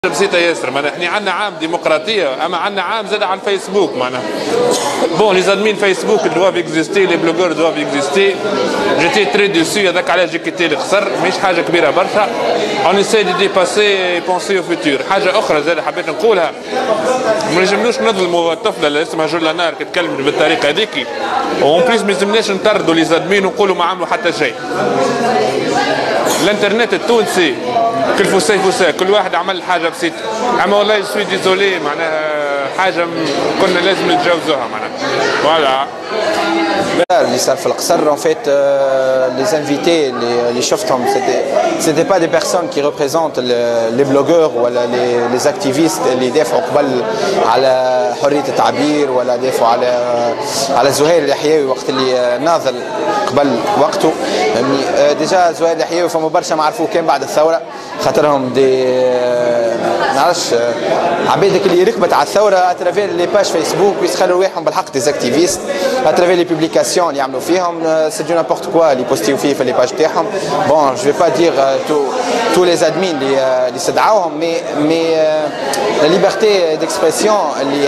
بسيطة ياسر معناها احنا عندنا عام ديمقراطية اما عندنا عام زاد على الفيسبوك معناها بون لي زادمين فيسبوك doivent اكزيستي لي بلوغور doivent اكزيستي جيتي تري ديسو هذاك علاش جي كيتي الخسر ماهيش حاجة كبيرة برشا اون اساي دي ديباسي بونسي او فيتور حاجة أخرى زاد حبيت نقولها ما نجملوش نظلموا الطفلة اللي اسمها جولا نار كتكلم بالطريقة هذيك وون بليس ما يلزمناش نطردوا لي زادمين ونقولوا ما عملوا حتى شيء الانترنت التونسي كل فوسا كل واحد عمل حاجه بسيطه اما والله سوي ديزولي معناها حاجه كنا لازم نتجاوزوها معناها فوالا اللي صار في القصر en fait les invités اللي شفتهم c'était pas des personnes qui représentent les blogueurs ولا les activistes اللي دافعوا قبل على حريه التعبير ولا دافعوا على زهير اليحيوي وقت اللي ناضل قبل وقته ديجا زهير اليحيوي فما برشا ما عرفوه كان بعد الثوره خاطرهم دي نعرفش عبيدك اللي ركبت على الثوره اترافير لي باج فيسبوك ويسخلوا رواحهم بالحق دي زاكتيفيست اترافير لي بوبليكاسيون اللي يعملوا فيهم سي دو نابورت كوا اللي بوستيو فيه في لي باج تاعهم بون جو في با دير تو لي ادمين اللي استدعاوهم مي لا ليبرتي ديكسبرسيون اللي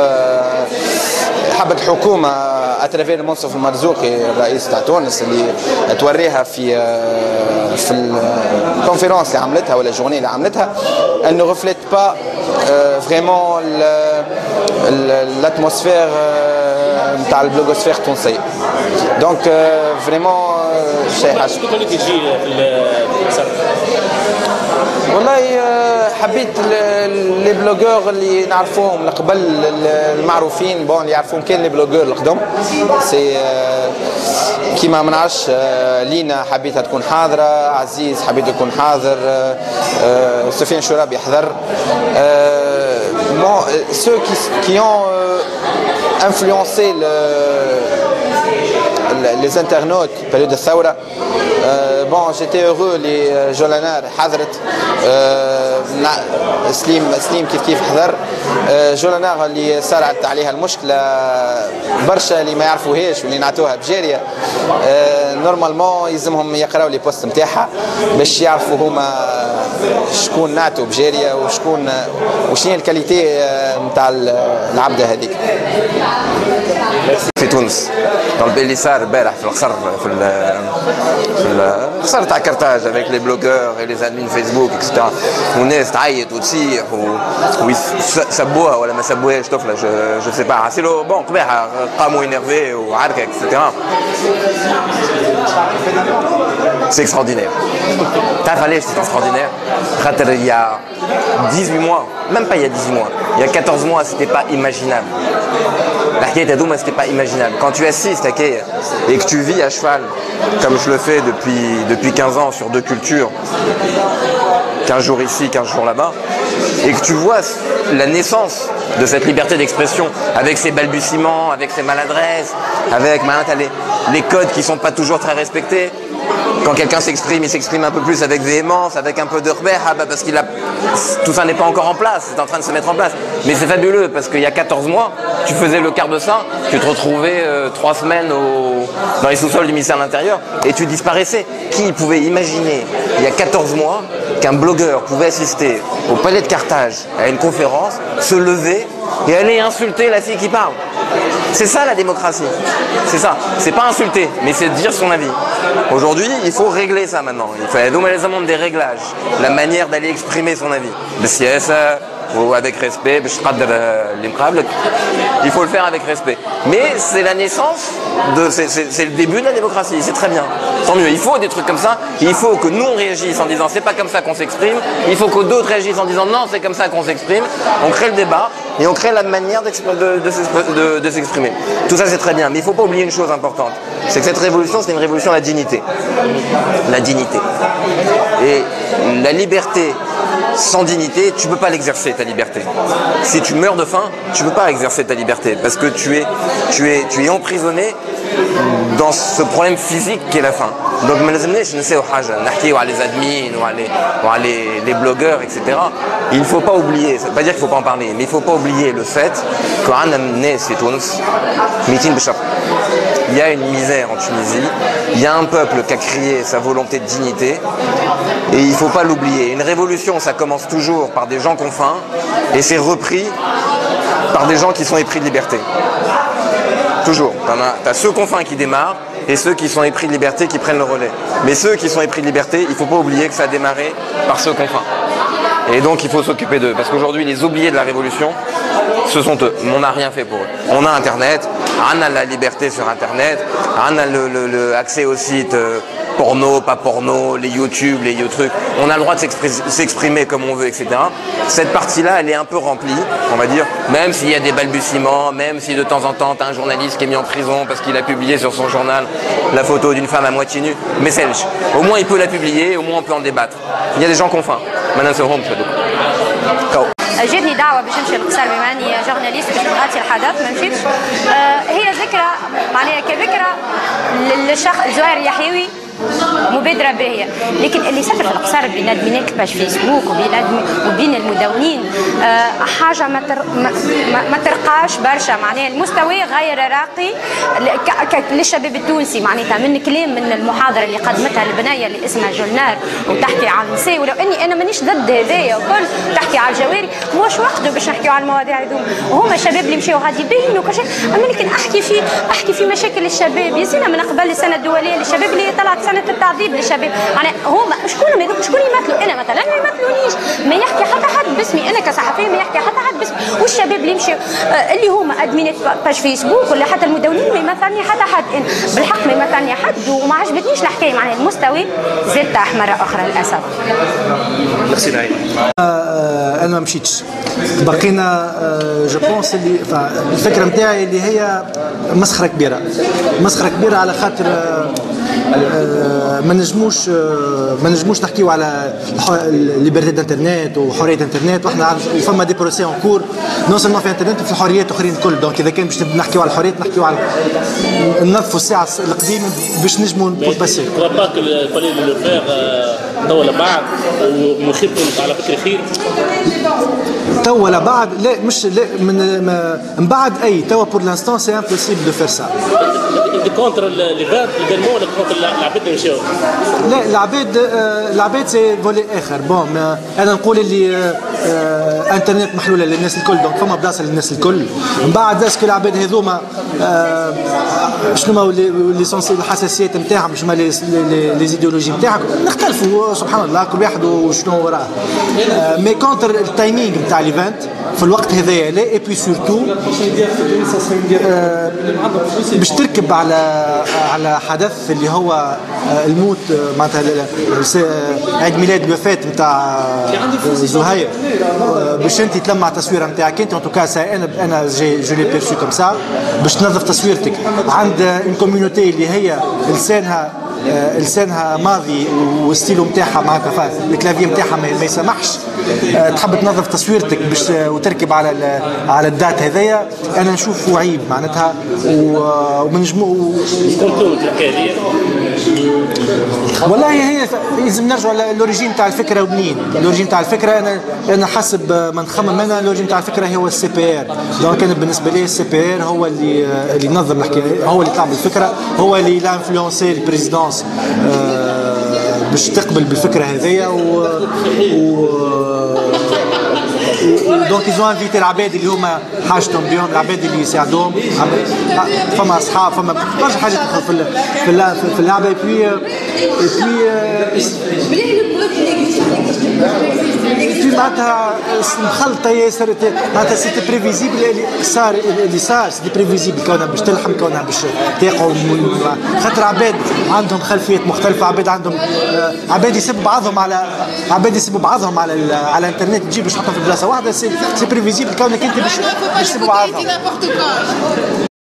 حبت الحكومه اترافير المنصف المرزوقي الرئيس تاع تونس اللي توريها في الكونفيرونس اللي عملتها ولا الجورني اللي عملتها elle ne reflète pas vraiment l'atmosphère نتاع البلوغوسفير التونسية دونك فريمون شيء حاجة والله حبيت لي بلوغور اللي نعرفوهم من قبل المعروفين بون اللي يعرفوهم كان لي بلوغور القدم سي كيما ما نعرفش لينا حبيتها تكون حاضره عزيز حبيت يكون حاضر سفيان شراب يحضر ceux qui ont influencé les internautes période de Thaoura bon j'étais heureux les Jolanar حضرت سليم كيف حضر جولانار اللي صارت عليها المشكله برشا اللي ما يعرفوهاش واللي نعطوها بجاريه نورمالمون يلزمهم يقراو لي بوست نتاعها باش يعرفوا هما شكون نعطوا بجاريه وشنو الكاليتي نتاع العبده هذيك في تونس اللي صار البارح في القصر في القصر تاع كرتاج افيك لي بلوغور لي زادمين فيسبوك اكسترا والناس تعيط وتصيح ويسبوها ولا ما سبوهاش طفله جو سي با سي لو بون قبيحه قاموا انيرفي وعركه اكسترا سي اكستراordinaire تعرف علاش سي اكستراordinaire خاطر il y a 18 mois même pas il y a 18 mois il y a 14 mois c'était pas imaginable الحكاية هذوما c'était pas imaginable quand tu assistes et que tu vis à cheval comme je le fais depuis 15 ans sur deux cultures 15 jours ici 15 jours là-bas et que tu vois la naissance de cette liberté d'expression avec ses balbutiements avec ses maladresses avec les codes qui sont pas toujours très respectés. Quand quelqu'un s'exprime, il s'exprime un peu plus avec véhémence, avec un peu de rebeh, parce qu'il a... Tout ça n'est pas encore en place, c'est en train de se mettre en place. Mais c'est fabuleux, parce qu'il y a 14 mois, tu faisais le quart de ça, tu te retrouvais 3 semaines dans les sous-sols du ministère de l'Intérieur, et tu disparaissais. Qui pouvait imaginer, il y a 14 mois, qu'un blogueur pouvait assister au palais de Carthage à une conférence, se lever et aller insulter la fille qui parle? C'est ça la démocratie, c'est ça, c'est pas insulter, mais c'est dire son avis. Aujourd'hui, il faut régler ça maintenant, il faut des réglages, la manière d'aller exprimer son avis. Ou avec respect, il faut le faire avec respect. Mais c'est la naissance, c'est le début de la démocratie, c'est très bien. Tant mieux, il faut des trucs comme ça, il faut que nous on réagisse en disant c'est pas comme ça qu'on s'exprime, il faut que d'autres réagissent en disant non c'est comme ça qu'on s'exprime, on crée le débat et on crée la manière de s'exprimer. Tout ça c'est très bien, mais il ne faut pas oublier une chose importante, c'est que cette révolution c'est une révolution de la dignité. La dignité. Et la liberté sans dignité, tu ne peux pas l'exercer ta liberté. Si tu meurs de faim, tu ne peux pas exercer ta liberté parce que tu es emprisonné dans ce problème physique qu'est la faim. Donc je ne sais pas les admins ou les blogueurs, etc. Il ne faut pas oublier, ça ne veut pas dire qu'il ne faut pas en parler, mais il ne faut pas oublier le fait qu'on a amené ces Tunis, il y a une misère en Tunisie, il y a un peuple qui a crié sa volonté de dignité et il ne faut pas l'oublier. Une révolution, ça commence toujours par des gens qui ont faim et c'est repris par des gens qui sont épris de liberté. Toujours. Tu as ceux qui ont faim qui démarrent et ceux qui sont épris de liberté qui prennent le relais. Mais ceux qui sont épris de liberté, il ne faut pas oublier que ça a démarré par ceux qui ont faim. Et donc il faut s'occuper d'eux. Parce qu'aujourd'hui, les oubliés de la révolution, ce sont eux. On n'a rien fait pour eux. On a Internet, on a la liberté sur Internet, on a l'accès aux sites porno, pas porno, les YouTube, les trucs. On a le droit de s'exprimer comme on veut, etc. Cette partie-là, elle est un peu remplie, on va dire, même s'il y a des balbutiements, même si de temps en temps, tu as un journaliste qui est mis en prison parce qu'il a publié sur son journal la photo d'une femme à moitié nue. Mais c'est au moins il peut la publier, au moins on peut en débattre. Il y a des gens qui ont faim. Maintenant, c'est home, جاتني دعوه باش نمشي للقصر بما اني جورناليست باش نغطي الحدث ما مشيتش. هي ذكرى معناها كذكرى للشخص زهير يحيوي مبادرة باهية، لكن اللي سافر في القصر بين ادمينات باش فيسبوك وبين المدونين حاجة ما ترقاش برشا، معناها المستوى غير راقي للشباب التونسي. معناتها من كلام من المحاضرة اللي قدمتها البناية اللي اسمها جولنار وتحكي عن النساء، ولو اني انا مانيش ضد هذايا وكل تحكي على الجواري، موش وقته باش نحكيو على المواضيع هذوما، وهما الشباب اللي مشاو غادي يبينوا كل شيء. اما لكن احكي في مشاكل الشباب. يزينا من قبل السنة الدولية للشباب اللي طلعت سنة التعذيب للشباب، يعني هما شكون هذوك؟ شكون يمثلوا؟ انا مثلا ما يمثلونيش، ما يحكي حتى حد باسمي، انا كصحفيه ما يحكي حتى حد باسمي، والشباب اللي مشاو اللي هما ادمينات باج فيسبوك ولا حتى المدونين ما يمثلني حتى حد، بالحق ما يمثلني حد، وما عجبتنيش الحكايه. معناها المستوى زاد تحت مره اخرى للاسف. انا ما مشيتش، بقينا جو بونس اللي الفكره نتاعي اللي هي مسخره كبيره على خاطر ما نجموش نحكيو على ليبرتي دانترنت وحريه الانترنت، واحنا فما دي بروسي اون كور نون سولمون في الانترنت وفي الحريات اخرين الكل. دونك اذا كان باش نحكيو على الحريات نحكيو على ننظفوا الساعه القديمه باش نجموا نبور باسي. باك البالي لو فير توا لبعض ومخيب على فكره خير توا لبعض، لا مش لا من بعد اي توا بور لانستون سي امبوسيبل دو فير سا. كونتر ليفيرمون ولا كونتر العباد اللي مشاو؟ لا العباد سي فولي اخر. بون انا نقول اللي انترنت محلوله للناس الكل، دونك فما بلاصه للناس الكل. من بعد اسكو العباد هذوما شنو هما الحساسيات نتاعهم، شنو هما لي زيديولوجي نتاعهم، نختلفوا سبحان الله كل واحد وشنو وراه. مي كونتر التايمينغ نتاع ليفنت في الوقت هذايا لا، اي بي سورتو باش تركب على حدث اللي هو الموت معناتها عيد ميلاد الوفاه نتاع زهير، باش انت تلمع تصويره نتاعك انت. ان توكا انا جو لي بيرسو كوم سا، باش تنظف تصويرتك عند اون كوميونيتي اللي هي لسانها ماضي والستيلو نتاعها معناتها الكلافي نتاعها ما يسمحش تحب تنظف تصويرتك باش وتركب على الدات هذايا. انا نشوفه عيب معناتها ومنجمو والله هي لازم نرجعوا للوريجين تاع الفكره. ومنين الاوريجين تاع الفكره؟ انا حسب ما نخمم انا الاوريجين تاع الفكره هو السي بي ار. دونك انا بالنسبه لي السي بي ار هو اللي نظم الحكايه، هو اللي طلع بالفكره، هو اللي لانفلونسي البريزيدونس باش تقبل بالفكره هذيا دونك يزون انفيتي العباد اللي هما حاجتهم بهم، العباد اللي يساعدوهم، فما اصحاب فما برشا حاجات تدخل في اللعبه. بي معناتها مخلطه ياسر، معناتها سيتي بريفيزيبل اللي صار سيتي بريفيزيبل كونها باش تلحم، كونها باش تاقوا، خاطر عباد عندهم خلفيات مختلفه، عباد عندهم عباد يسبوا بعضهم على الانترنت، تجيب باش تحطهم في بلاصه واحده. سي بريفيزيبل كونك انت باش تسبوا بعضهم.